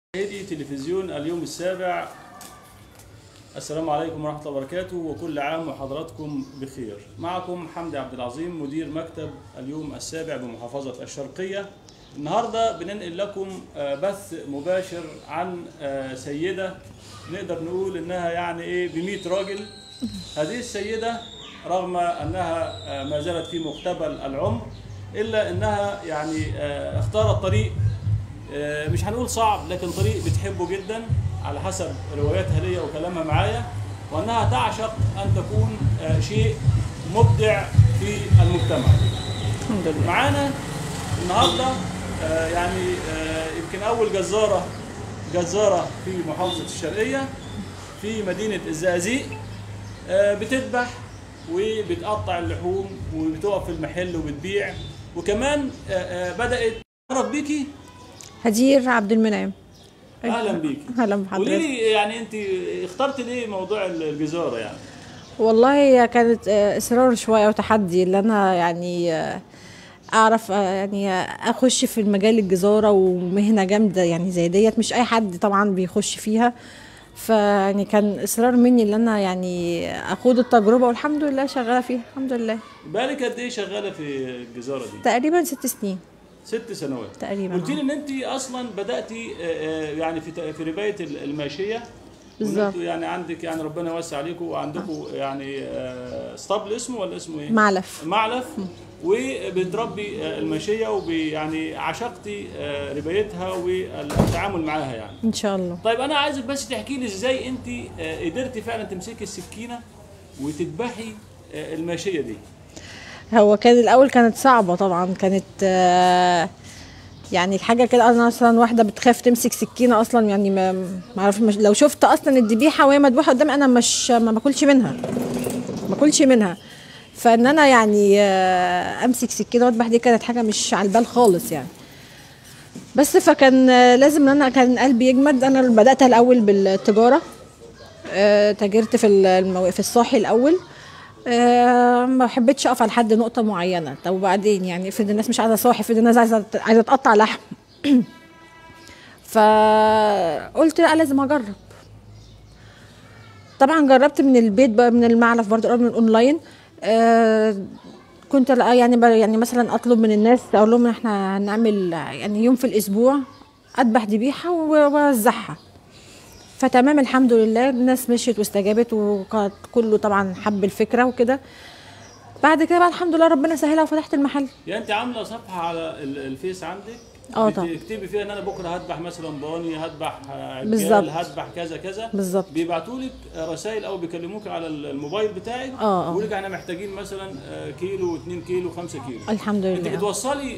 مشاهدي تلفزيون اليوم السابع، السلام عليكم ورحمة الله وبركاته، وكل عام وحضراتكم بخير. معكم حمدي عبد العظيم مدير مكتب اليوم السابع بمحافظة الشرقية. النهاردة بننقل لكم بث مباشر عن سيدة نقدر نقول انها يعني ايه ب100 راجل. هذه السيدة رغم انها ما زالت في مقتبل العمر الا انها يعني اختارت طريق مش هنقول صعب، لكن طريق بتحبه جدا على حسب رواياتها ليا وكلامها معايا، وانها تعشق ان تكون شيء مبدع في المجتمع. الحمد لله. معانا النهارده يعني يمكن اول جزاره في محافظه الشرقيه في مدينه الزقازيق، بتذبح وبتقطع اللحوم وبتقف في المحل وبتبيع، وكمان بدات تعرف بيكي. هدير عبد المنعم. اهلا بيكي. اهلا بحضرتك. قولي لي يعني انت اخترت ليه موضوع الجزاره يعني؟ والله هي كانت اصرار شويه وتحدي اللي انا يعني اعرف يعني اخش في المجال الجزاره، ومهنه جامده يعني زي ديت مش اي حد طبعا بيخش فيها. فيعني كان اصرار مني ان انا يعني اخوض التجربه، والحمد لله شغاله فيها الحمد لله. بالك قد ايه شغاله في الجزاره دي؟ تقريبا 6 سنين 6 سنوات تقريبا. قلت لي ان انت اصلا بداتي يعني في ربايه الماشيه. بالظبط. يعني عندك يعني ربنا يوسع عليكم، وعندكم يعني اسطبل اسمه ولا اسمه ايه؟ معلف. معلف. وبتربي الماشيه ويعني عشقتي ربايتها والتعامل معاها يعني. ان شاء الله. طيب انا عايزك بس تحكي لي ازاي انت قدرتي فعلا تمسكي السكينه وتذبحي الماشيه دي. هو كان الاول كانت صعبه طبعا، كانت يعني حاجه كده. انا اصلا واحده بتخاف تمسك سكينه اصلا، يعني ما اعرف لو شفت اصلا الذبيحه وهي مذبوحه قدامي انا مش ما باكلش منها. فان انا يعني امسك سكينه واذبح دي كانت حاجه مش على البال خالص يعني. بس فكان لازم ان انا كان قلبي يجمد. انا بدات الاول بالتجاره، تاجرت في الصاحي الاول. ما حبيتش اقف على حد نقطه معينه. طب وبعدين يعني افرض الناس مش عايزه صاحي، افرض الناس عايزه تقطع لحم. فقلت لا لازم اجرب. طبعا جربت من البيت بقى، من المعلف برضه، من الاونلاين. كنت يعني مثلا اطلب من الناس، اقول لهم احنا هنعمل يعني يوم في الاسبوع اذبح ذبيحه واوزعها. فتمام الحمد لله الناس مشيت واستجابت، وكانت كله طبعا حب الفكره وكده. بعد كده بقى الحمد لله ربنا سهلها وفتحت المحل. يعني انت عامله صفحه على الفيس عندك؟ طبعا بتكتبي فيها ان انا بكره هذبح مثلا ضاني، هذبح بالظبط، هذبح كذا كذا بالظبط. بيبعتوا لك رسائل او بيكلموك على الموبايل بتاعك، يقول لك احنا محتاجين مثلا كيلو 2 كيلو 5 كيلو. الحمد لله. انت بتوصلي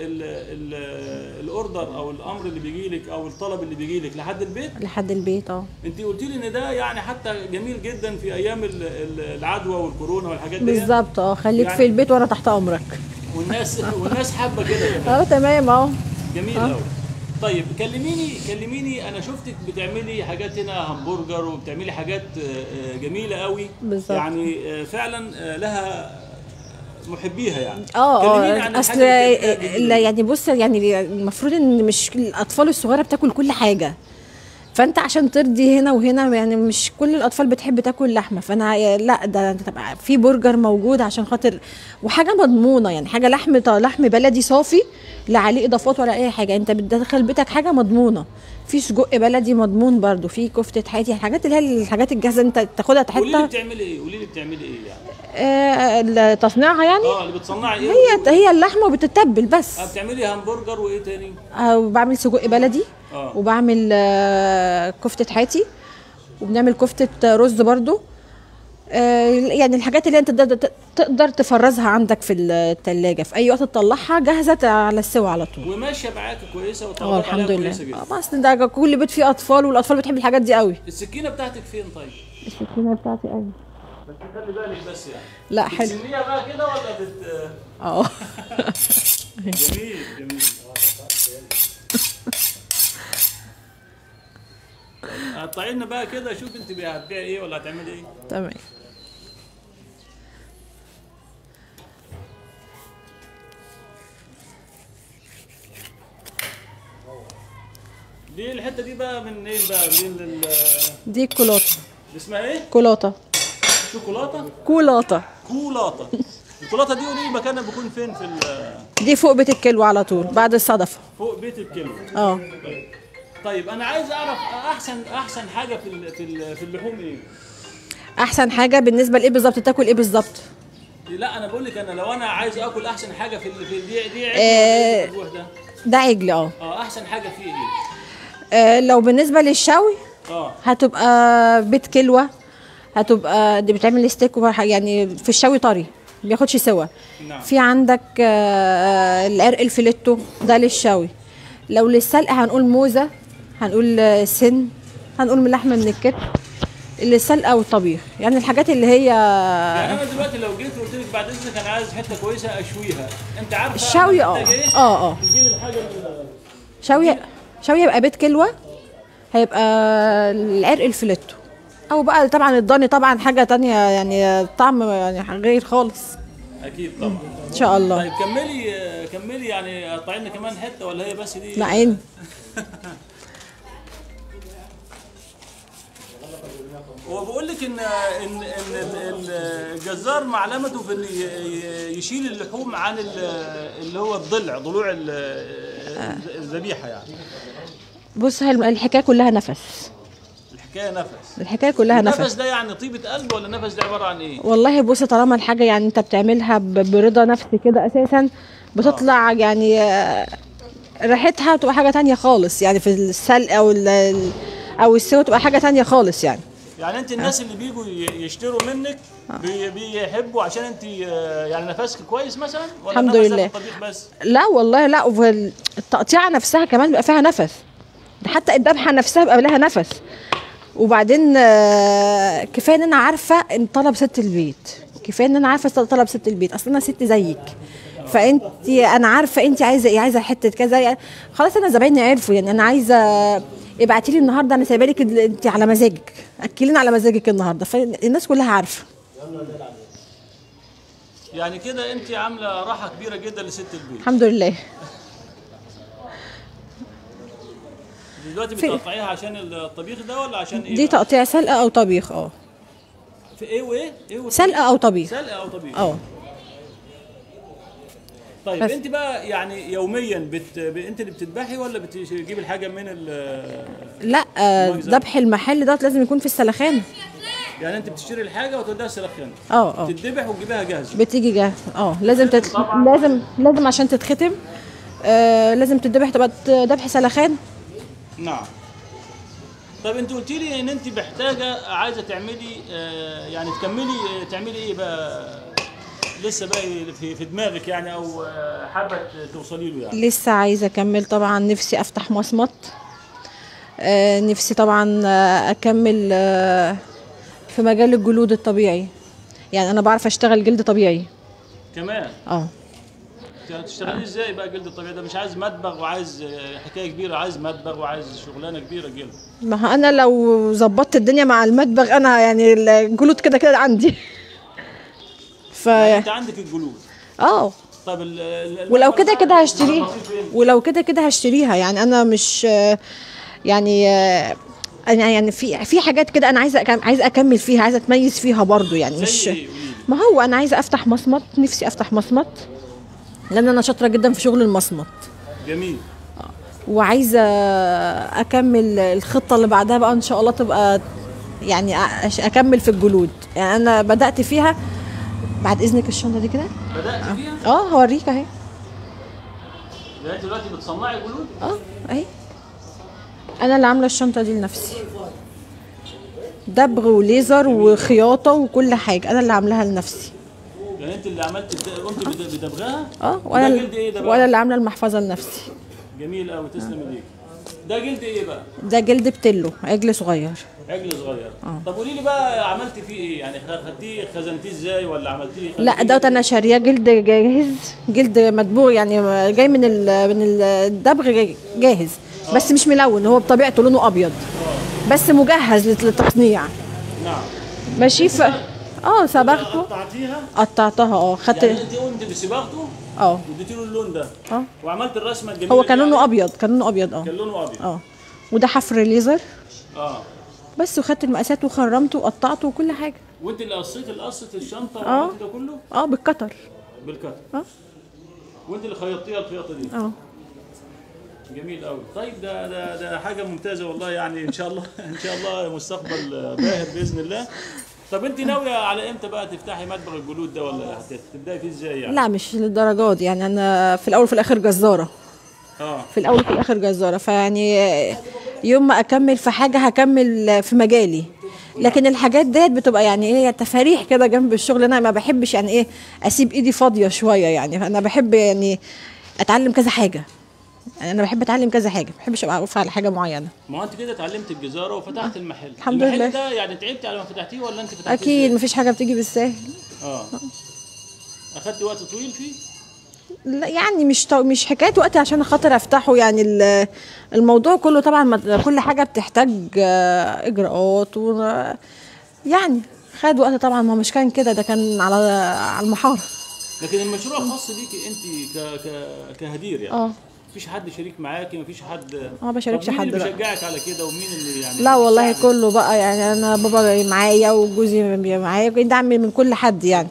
الاوردر او الامر اللي بيجي لك او الطلب اللي بيجي لك لحد البيت؟ لحد البيت. انت قلت لي ان ده يعني حتى جميل جدا في ايام العدوى والكورونا والحاجات دي. بالظبط. خليك يعني في البيت وانا تحت امرك. والناس حابه كده كمان. تمام. جميل قوي. طيب كلميني، انا شفتك بتعملي حاجات هنا همبرجر وبتعملي حاجات جميله قوي. بالظبط. يعني فعلا لها محبيها يعني. كلميني عن اصل لا يعني بص، يعني المفروض ان مش الاطفال الصغيره بتاكل كل حاجه، فانت عشان ترضي هنا وهنا يعني مش كل الاطفال بتحب تاكل لحمه. فانا لا، ده تبقى في برجر موجود عشان خاطر، وحاجه مضمونه يعني، حاجه لحم بلدي صافي، لا عليه اضافات ولا اي حاجه. انت بتدخل بيتك حاجه مضمونه. في سجق بلدي مضمون برضو، في كفته حياتي، الحاجات اللي هي الحاجات الجاهزه انت تاخدها تحطها. قولي لي بتعملي ايه يعني؟ تصنيعها يعني. اللي بتصنعي ايه؟ هي اللحمه وبتتبل بس. بتعملي همبرجر وايه تاني؟ وبعمل سجق بلدي. وبعمل كفته حياتي، وبنعمل كفته رز برضو. يعني الحاجات اللي انت تقدر تفرزها عندك في الثلاجه، في اي وقت تطلعها جاهزه على السوا على طول. وماشيه معاك كويسه وطلعت الحمد لله. بس ده كل بيت فيه اطفال، والاطفال بتحب الحاجات دي قوي. السكينه بتاعتك فين طيب؟ السكينه بتاعتي ايوه. بس خلي بالك بس يعني. لا حلو. بتسميها بقى كده ولا جميل. قطعي لنا بقى كده، شوف انت هتبيعي ايه ولا هتعملي ايه. تمام. دي الحته دي بقى من ايه بقى؟ دي الكولاطه. اسمها ايه؟ كولاطه. شوكولاته؟ كولاطه. كولاته. الكولاته دي قولي لي مكانها بيكون فين في دي فوق بيت الكلو على طول بعد الصدفه. فوق بيت الكلو. اه. طيب انا عايز اعرف احسن حاجه في اللحوم ايه؟ احسن حاجه بالنسبه لايه بالظبط؟ تاكل ايه بالظبط؟ لا انا بقول لك، انا لو انا عايز اكل احسن حاجه دي عجل ده؟ ده عجل. اه. احسن حاجه فيه ايه؟ لو بالنسبه للشوي هتبقى بيت كلوه، هتبقى دي بتعمل ستيك يعني في الشوي طري ما بياخدش سوا. نعم. في عندك العرق الفليتو ده للشوي. لو للسلق هنقول موزه، هنقول سن، هنقول من لحمه من الكتف. للسلقه والطبيخ يعني الحاجات اللي هي يعني انا دلوقتي لو جيت وقلت لك بعد اذنك انا عايز حته كويسه اشويها، انت عارفه الشوي؟ تجيب الحاجه شوي هيبقى بيت كلوه، هيبقى العرق الفليتو، او بقى طبعا الضاني طبعا حاجه تانية يعني طعم يعني غير خالص. اكيد طبعا ان شاء الله. طيب كملي يعني قطعي لنا كمان حته ولا هي بس دي؟ لا عيني. هو بقول لك ان الجزار معلمته في ان يشيل اللحوم عن اللي هو ضلوع الذبيحه يعني. بص الحكايه كلها نفس. الحكايه كلها نفس. النفس ده يعني طيبه قلب ولا النفس ده عباره عن ايه؟ والله بص طالما الحاجه يعني انت بتعملها برضا نفسي كده اساسا بتطلع يعني ريحتها بتبقى حاجه تانية خالص يعني في السلق او السوا تبقى حاجه تانية خالص يعني. يعني انت الناس اللي بيجوا يشتروا منك بيحبوا عشان انت يعني نفسك كويس مثلا ولا الحمد لله؟ الطبيخ بس؟ لا والله لا، التقطيعه نفسها كمان بيبقى فيها نفس، ده حتى الذبحه نفسها بيبقى لها نفس. وبعدين كفايه ان انا عارفه ان طلب ست البيت، كفايه ان انا عارفه طلب ست البيت، اصل انا ست زيك، فانت انا عارفه انت عايزه ايه، عايزه حته كذا يعني خلاص. انا زبايني عرفوا يعني انا عايزه ابعتي لي النهارده انا سايبه لك انت على مزاجك، اكلينا على مزاجك النهارده، فالناس كلها عارفه. يعني كده انت عامله راحه كبيره جدا لست البيت. الحمد لله. دلوقتي بتقطعيها عشان الطبيخ ده ولا عشان ايه؟ دي تقطيع سلقه او طبيخ. في ايه وايه؟ سلقه او طبيخ. طيب بس. انت بقى يعني يوميا انت اللي بتذبحي ولا بتجيبي الحاجه من لا ذبح المحل ده لازم يكون في السلخان. يعني انت بتشتري الحاجه وتوديها السلخان؟ تتذبح وتجيبها جاهزه؟ بتيجي جاهزه. لازم لازم عشان تتختم لازم تتذبح تبقى ذبح سلخان. نعم. طب انت قلتي لي ان انت محتاجه عايزه تعملي يعني تعملي ايه بقى لسه بقى في دماغك يعني او حابه توصلي له يعني؟ لسه عايزه اكمل طبعا، نفسي افتح مصمت، نفسي طبعا اكمل في مجال الجلود الطبيعي، يعني انا بعرف اشتغل جلد طبيعي كمان. تشتغلي ازاي بقى جلد الطبيعي ده؟ مش عايز مدبغ وعايز حكايه كبيره، عايز مدبغ وعايز شغلانه كبيره جلد. ما انا لو ظبطت الدنيا مع المدبغ انا يعني الجلود كده كده عندي. يعني انت عندك الجلود؟ طب ولو كده كده هشتريها، ولو كده كده هشتريها يعني انا مش يعني انا يعني في حاجات كده انا عايزه اكمل فيها، عايزه اتميز فيها برضو يعني. مش ما هو انا عايزه افتح مصمت، نفسي افتح مصمت لان انا شاطره جدا في شغل المصمت. جميل. وعايزه اكمل الخطه اللي بعدها بقى ان شاء الله تبقى يعني اكمل في الجلود، يعني انا بدات فيها. بعد اذنك الشنطه دي كده بدات فيها؟ هوريك اهي. يعني دلوقتي بتصنعي جلود؟ اهي انا اللي عامله الشنطه دي لنفسي، دبغ وليزر وخياطه وكل حاجه انا اللي عاملاها لنفسي. يعني انت اللي قمت بدبغها؟ وانا اللي عامله المحفظه لنفسي. جميل قوي، تسلم ايديك. ده جلد ايه بقى؟ ده جلد بتلو، عجل صغير. طب قولي لي بقى عملتي فيه ايه؟ يعني خدتيه خزنتيه ازاي ولا عملتيه؟ لا دوت انا شاريه جلد جاهز، جلد مدبوغ يعني جاي من الدبغ جاهز. بس مش ملون، هو بطبيعته لونه ابيض بس مجهز للتصنيع. نعم. ماشي. صبغته. قطعتها خدت. يعني انت قمت بصباغته؟ اديتي له اللون ده. وعملت الرسمه الجميله. هو كان لونه ابيض. كان لونه ابيض. وده حفر ليزر اه. بس. وخدت المقاسات وخرمته وقطعته وكل حاجه. وانت اللي قصيت القصه الشنطه وعملت ده كله؟ بالقطر. بالكتر. اه. وانت اللي خيطتيها الخياطه دي؟ جميل قوي. طيب ده حاجه ممتازه والله، يعني ان شاء الله ان شاء الله مستقبل باهر باذن الله. طب انت ناويه على امتى بقى تفتحي مطبخ الجلود ده، ولا هتبداي فيه ازاي يعني؟ لا مش للدرجات يعني، انا في الاول وفي الاخر جزاره. في الاول وفي الاخر جزاره، فيعني يوم ما اكمل في حاجه هكمل في مجالي. لكن الحاجات ديت بتبقى يعني ايه تفاريح كده جنب الشغل. انا ما بحبش يعني ايه اسيب ايدي فاضيه شويه، يعني انا بحب يعني اتعلم كذا حاجه. يعني انا بحب اتعلم كذا حاجه، ما بحبش ابقى واقفه على حاجه معينه. ما هو انت كده اتعلمت الجزاره وفتحت المحل. الحمد لله. المحل ده يعني تعبتي على ما فتحتيه ولا انت فتحتيه؟ اكيد مفيش حاجه بتيجي بالسهل. اخدت وقت طويل فيه؟ لا يعني مش حكايه وقت عشان خاطر افتحه. يعني الموضوع كله طبعا كل حاجه بتحتاج اجراءات يعني خد وقت طبعا. ما مش كان كده، ده كان على المحاره. لكن المشروع خاص بيكي انت كهدير يعني؟ مفيش حد شريك معاكي؟ مفيش حد؟ ما بشاركش حد. مين اللي بيشجعك على كده ومين اللي يعني؟ لا والله كله بقى يعني، انا بابا معايا وجوزي معايا، دعم من كل حد يعني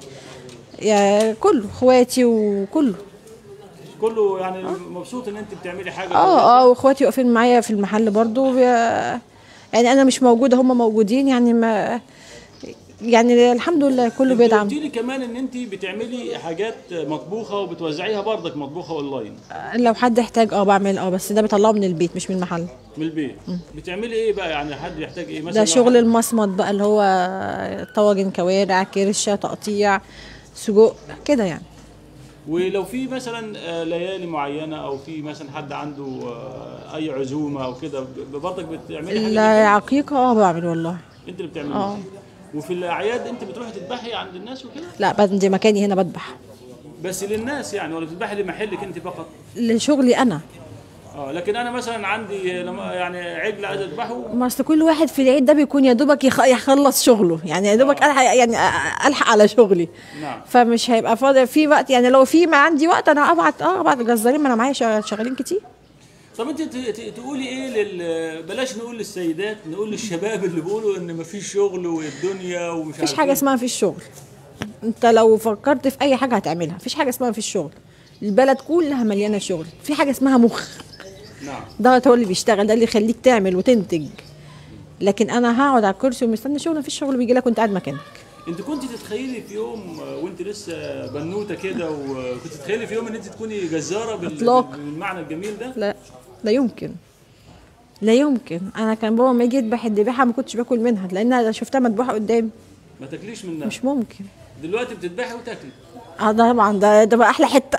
كله اخواتي وكله يعني مبسوط ان انت بتعملي حاجه. واخواتي واقفين معايا في المحل برضو يعني انا مش موجوده هم موجودين يعني. ما يعني الحمد لله كله بيدعم. قلتي لي كمان ان انت بتعملي حاجات مطبوخه وبتوزعيها برضك مطبوخه اونلاين. لو حد يحتاج بعمل بس ده بطلعه من البيت مش من المحل. من البيت. بتعملي ايه بقى يعني؟ حد يحتاج ايه مثلا؟ ده شغل المصمت بقى، اللي هو طواجن، كوارع، كرشه، تقطيع، سجق كده يعني. ولو في مثلا ليالي معينه، او في مثلا حد عنده اي عزومه او كده، برضك بتعملي حاجه؟ لا عقيقه بعمل والله. انت اللي بتعملي؟ وفي الاعياد انت بتروحي تذبحي عند الناس وكده؟ لا بدي مكاني هنا بذبح. بس للناس يعني، ولا بتذبحي لمحلك انت فقط؟ لشغلي انا. لكن انا مثلا عندي يعني عجل عايز اذبحه. ما اصل كل واحد في العيد ده بيكون يا دوبك يخلص شغله يعني، يا دوبك الحق على شغلي. نعم. فمش هيبقى فاضي في وقت يعني. لو في ما عندي وقت انا ابعت جزارين، ما انا معايا شغالين كتير. طب انت تقولي ايه بلاش نقول للسيدات، نقول للشباب اللي بيقولوا ان مفيش شغل والدنيا ومش عارف. مفيش حاجه اسمها مفيش شغل. انت لو فكرت في اي حاجه هتعملها. مفيش حاجه اسمها مفيش شغل. البلد كلها مليانه شغل. في حاجه اسمها مخ. نعم. ده هو اللي بيشتغل، ده اللي يخليك تعمل وتنتج. لكن انا هقعد على الكرسي ومستني شغل؟ مفيش شغل بيجي لك وانت قاعد مكانك. انت كنت تتخيلي في يوم وانت لسه بنوته كده، وكنت تتخيلي في يوم ان انت تكوني جزاره بالمعنى الجميل ده؟ لا لا يمكن. لا يمكن. انا كان بابا ما يجي يذبح الذبيحه ما كنتش باكل منها، لان انا شفتها مذبوحه قدامي. ما تاكليش منها؟ مش ممكن. دلوقتي بتذبحي وتاكلي؟ طبعا ده بقى احلى حته.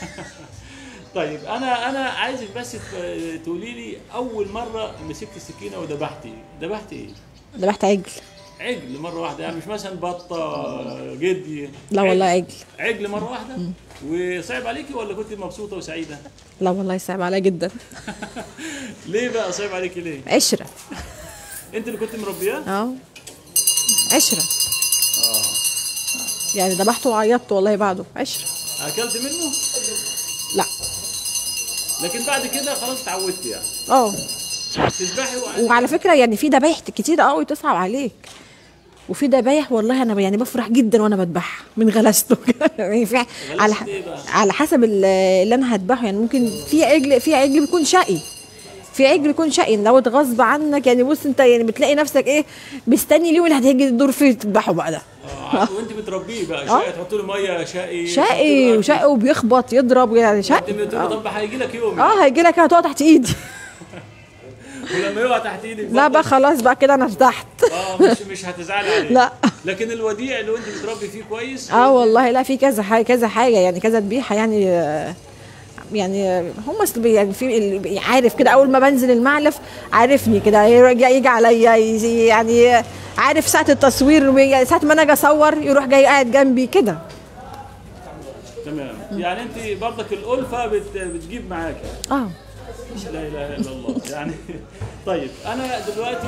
طيب انا عايزك بس تقولي لي اول مره مسكت السكينه ودبحتي ايه؟ ذبحت عجل. عجل مره واحده يعني؟ مش مثلا بطه جدي؟ لا والله عجل مره واحده. وصعب عليكي ولا كنت مبسوطه وسعيده؟ لا والله صعب عليا جدا. ليه بقى صعب عليكي ليه؟ عشره. انت اللي كنت مربياه؟ عشره. يعني ذبحته وعيطت والله بعده. عشره. اكلت منه؟ لا. لكن بعد كده خلاص اتعودت يعني؟ تذبحي وعلى فكره يعني في ذبايح كتير قوي تصعب عليك، وفي ذبايح والله انا يعني بفرح جدا وانا بذبحها من غلاسته. يعني على حسب اللي انا هذبحه يعني. ممكن في عجل بيكون شقي، في عجل بيكون شقي لو اتغصب عنك يعني. بص انت يعني بتلاقي نفسك مستني اليوم اللي هتيجي الدور فيه تذبحه بقى ده. وانت بتربيه بقى شقي، تحط له ميه شقي وبيخبط يضرب يعني شقي. طب هيجي لك يوم هيجي لك هتقع تحت ايدي. ولما يقع تحت ايدك لا بقى خلاص بقى كده انا ارتحت. مش هتزعلي عليه. لا. لكن الوديع اللي انت بتربي فيه كويس؟ والله لا، في كذا حاجه يعني، كذا ذبيحه يعني هم يعني في عارف كده. اول ما بنزل المعلف عارفني كده، يجي عليا يعني. عارف ساعه التصوير، ساعه ما انا اجي اصور يروح جاي قاعد جنبي كده. تمام. يعني انت برضك الالفه بتجيب معاك؟ لا اله الا الله يعني. طيب انا دلوقتي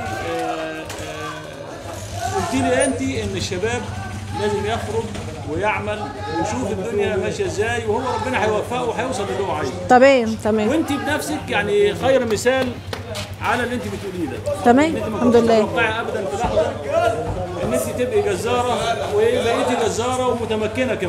قلت لي انت ان الشباب لازم يخرج ويعمل ويشوف الدنيا ماشيه ازاي، وهو ربنا هيوفقه وهيوصل للي هو عايزه. تمام. وانت بنفسك يعني خير مثال على اللي انت بتقوليه ده. تمام انت ما الحمد كنتش لله. متوقعه ابدا في لحظه ان انت تبقي جزاره وبقيتي جزاره ومتمكنه كمان.